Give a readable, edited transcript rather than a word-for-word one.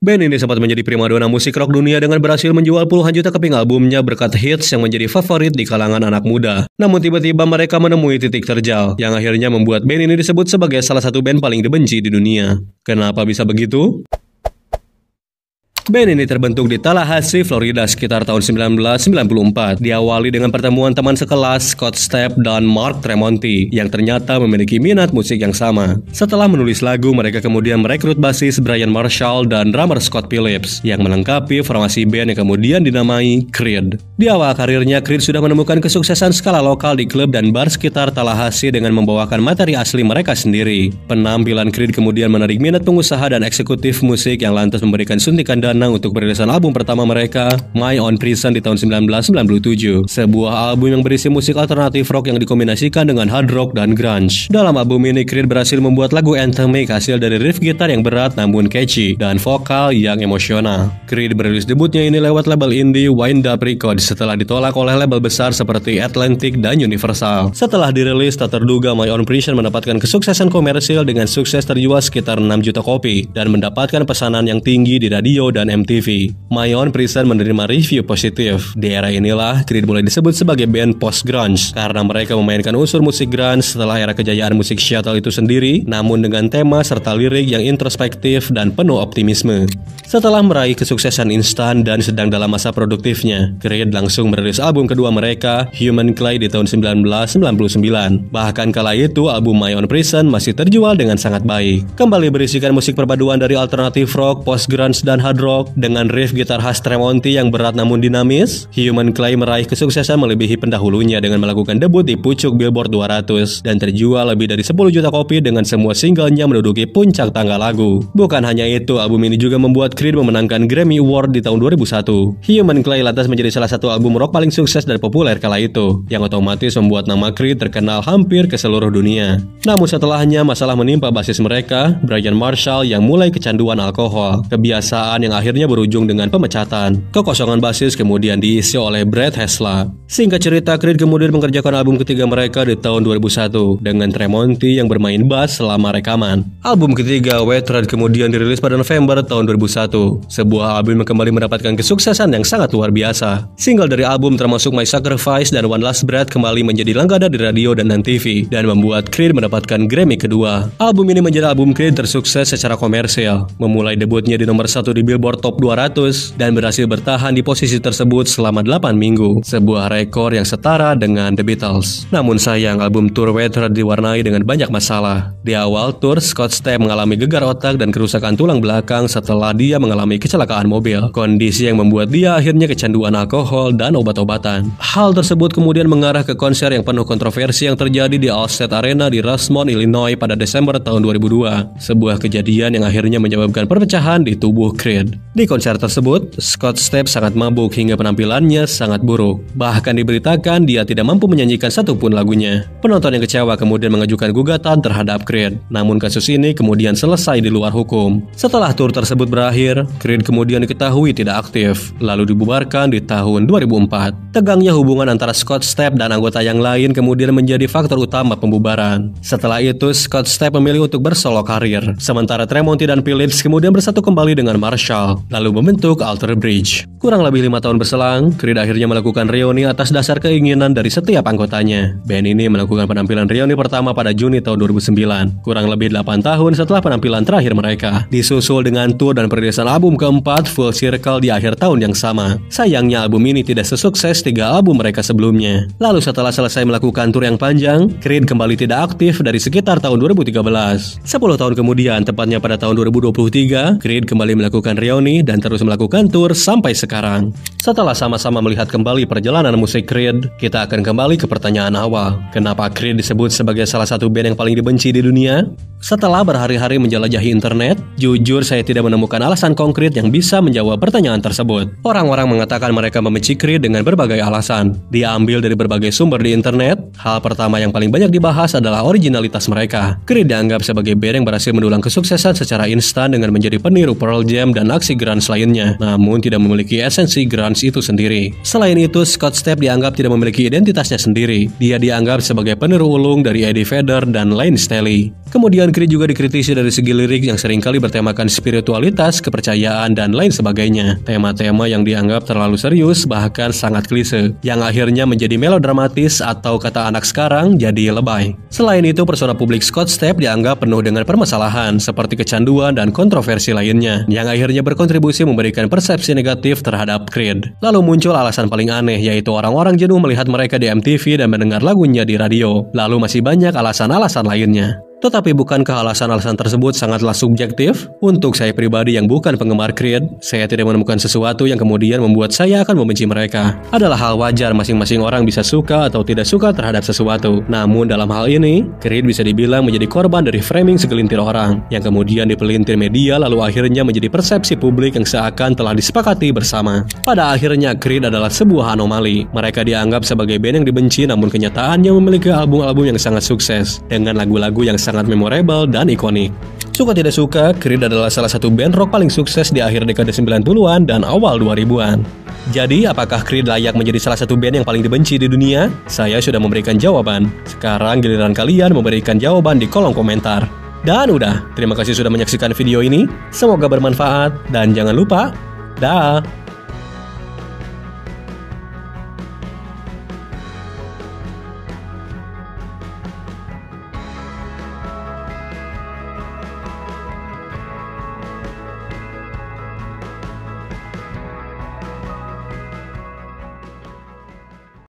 Band ini sempat menjadi primadona musik rock dunia dengan berhasil menjual puluhan juta keping albumnya berkat hits yang menjadi favorit di kalangan anak muda. Namun tiba-tiba mereka menemui titik terjal yang akhirnya membuat band ini disebut sebagai salah satu band paling dibenci di dunia. Kenapa bisa begitu? Band ini terbentuk di Tallahassee, Florida sekitar tahun 1994. Diawali dengan pertemuan teman sekelas Scott Stapp dan Mark Tremonti yang ternyata memiliki minat musik yang sama. Setelah menulis lagu, mereka kemudian merekrut basis Bryan Marshall dan drummer Scott Phillips yang melengkapi formasi band yang kemudian dinamai Creed. Di awal karirnya, Creed sudah menemukan kesuksesan skala lokal di klub dan bar sekitar Tallahassee dengan membawakan materi asli mereka sendiri. Penampilan Creed kemudian menarik minat pengusaha dan eksekutif musik yang lantas memberikan suntikan dana untuk perilisan album pertama mereka, My Own Prison di tahun 1997. Sebuah album yang berisi musik alternatif rock yang dikombinasikan dengan hard rock dan grunge. Dalam album ini, Creed berhasil membuat lagu anthemic hasil dari riff gitar yang berat namun catchy dan vokal yang emosional. Creed merilis debutnya ini lewat label indie Wind Up Records setelah ditolak oleh label besar seperti Atlantic dan Universal. Setelah dirilis, tak terduga My Own Prison mendapatkan kesuksesan komersil dengan sukses terjual sekitar 6 juta kopi dan mendapatkan pesanan yang tinggi di radio dan MTV. My Own Prison menerima review positif. Di era inilah, Creed mulai disebut sebagai band post-grunge karena mereka memainkan unsur musik grunge setelah era kejayaan musik Seattle itu sendiri, namun dengan tema serta lirik yang introspektif dan penuh optimisme. Setelah meraih kesuksesan instan dan sedang dalam masa produktifnya, Creed langsung merilis album kedua mereka, Human Clay di tahun 1999. Bahkan kala itu, album My Own Prison masih terjual dengan sangat baik. Kembali berisikan musik perpaduan dari alternatif rock, post-grunge dan hard rock dengan riff gitar khas Tremonti yang berat namun dinamis, Human Clay meraih kesuksesan melebihi pendahulunya dengan melakukan debut di pucuk Billboard 200 dan terjual lebih dari 10 juta kopi dengan semua singlenya menduduki puncak tangga lagu. Bukan hanya itu, album ini juga membuat Creed memenangkan Grammy Award di tahun 2001. Human Clay lantas menjadi salah satu album rock paling sukses dan populer kala itu, yang otomatis membuat nama Creed terkenal hampir ke seluruh dunia. Namun setelahnya, masalah menimpa basis mereka, Bryan Marshall, yang mulai kecanduan alkohol, kebiasaan yang akhirnya berujung dengan pemecatan. Kekosongan basis kemudian diisi oleh Brett Hesla. Singkat cerita, Creed kemudian mengerjakan album ketiga mereka di tahun 2001 dengan Tremonti yang bermain bass selama rekaman. Album ketiga, Wet Red, kemudian dirilis pada November tahun 2001. Sebuah album yang kembali mendapatkan kesuksesan yang sangat luar biasa. Single dari album termasuk My Sacrifice dan One Last Breath kembali menjadi langganan di radio dan TV dan membuat Creed mendapatkan Grammy kedua. Album ini menjadi album Creed tersukses secara komersial, memulai debutnya di nomor 1 di Billboard Top 200 dan berhasil bertahan di posisi tersebut selama 8 minggu, sebuah rekor yang setara dengan The Beatles. Namun sayang, album tour Wet Red diwarnai dengan banyak masalah. Di awal tour, Scott Stapp mengalami gegar otak dan kerusakan tulang belakang setelah dia mengalami kecelakaan mobil, kondisi yang membuat dia akhirnya kecanduan alkohol dan obat-obatan. Hal tersebut kemudian mengarah ke konser yang penuh kontroversi yang terjadi di Allstate Arena di Rosemont, Illinois pada Desember tahun 2002, sebuah kejadian yang akhirnya menyebabkan perpecahan di tubuh Creed. Di konser tersebut, Scott Stapp sangat mabuk hingga penampilannya sangat buruk. Bahkan diberitakan dia tidak mampu menyanyikan satupun lagunya. Penonton yang kecewa kemudian mengajukan gugatan terhadap Creed. Namun kasus ini kemudian selesai di luar hukum. Setelah tur tersebut berakhir, Creed kemudian diketahui tidak aktif, lalu dibubarkan di tahun 2004. Tegangnya hubungan antara Scott Stapp dan anggota yang lain kemudian menjadi faktor utama pembubaran. Setelah itu, Scott Stapp memilih untuk bersolo karir, sementara Tremonti dan Phillips kemudian bersatu kembali dengan Marshall, lalu membentuk Alter Bridge. Kurang lebih 5 tahun berselang, Creed akhirnya melakukan reuni atas dasar keinginan dari setiap anggotanya. Band ini melakukan penampilan reuni pertama pada Juni tahun 2009, kurang lebih 8 tahun setelah penampilan terakhir mereka, disusul dengan tour dan perilisan album keempat Full Circle di akhir tahun yang sama. Sayangnya album ini tidak sesukses 3 album mereka sebelumnya. Lalu setelah selesai melakukan tour yang panjang, Creed kembali tidak aktif dari sekitar tahun 2013. 10 tahun kemudian, tepatnya pada tahun 2023, Creed kembali melakukan reuni dan terus melakukan tour sampai sekarang. Setelah sama-sama melihat kembali perjalanan musik Creed, kita akan kembali ke pertanyaan awal. Kenapa Creed disebut sebagai salah satu band yang paling dibenci di dunia? Setelah berhari-hari menjelajahi internet, jujur saya tidak menemukan alasan konkret yang bisa menjawab pertanyaan tersebut. Orang-orang mengatakan mereka membenci membenci Creed dengan berbagai alasan. Diambil dari berbagai sumber di internet, hal pertama yang paling banyak dibahas adalah originalitas mereka. Creed dianggap sebagai band yang berhasil mendulang kesuksesan secara instan dengan menjadi peniru Pearl Jam dan aksi grunge lainnya, namun tidak memiliki esensi grunge itu sendiri. Selain itu, Scott Stapp dianggap tidak memiliki identitasnya sendiri. Dia dianggap sebagai peniru ulung dari Eddie Vedder dan Lane Staley. Kemudian Creed juga dikritisi dari segi lirik yang seringkali bertemakan spiritualitas, kepercayaan, dan lain sebagainya. Tema-tema yang dianggap terlalu serius, bahkan sangat klise, yang akhirnya menjadi melodramatis atau kata anak sekarang jadi lebay. Selain itu, persona publik Scott Stapp dianggap penuh dengan permasalahan, seperti kecanduan dan kontroversi lainnya, yang akhirnya berkontribusi memberikan persepsi negatif terhadap Creed. Lalu muncul alasan paling aneh, yaitu orang-orang jenuh melihat mereka di MTV dan mendengar lagunya di radio. Lalu masih banyak alasan-alasan lainnya. Tetapi bukankah alasan-alasan tersebut sangatlah subjektif? Untuk saya pribadi yang bukan penggemar Creed, saya tidak menemukan sesuatu yang kemudian membuat saya akan membenci mereka. Adalah hal wajar masing-masing orang bisa suka atau tidak suka terhadap sesuatu. Namun dalam hal ini, Creed bisa dibilang menjadi korban dari framing segelintir orang, yang kemudian dipelintir media lalu akhirnya menjadi persepsi publik yang seakan telah disepakati bersama. Pada akhirnya, Creed adalah sebuah anomali. Mereka dianggap sebagai band yang dibenci, namun kenyataannya memiliki album-album yang sangat sukses, dengan lagu-lagu yang sangat memorable dan ikonik. Suka tidak suka, Creed adalah salah satu band rock paling sukses di akhir dekade 90-an dan awal 2000-an. Jadi, apakah Creed layak menjadi salah satu band yang paling dibenci di dunia? Saya sudah memberikan jawaban. Sekarang giliran kalian memberikan jawaban di kolom komentar. Dan udah, terima kasih sudah menyaksikan video ini. Semoga bermanfaat dan jangan lupa, dah.